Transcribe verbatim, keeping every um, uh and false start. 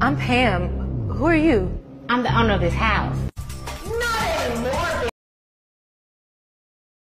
I'm Pam. Who are you? I'm the owner of this house.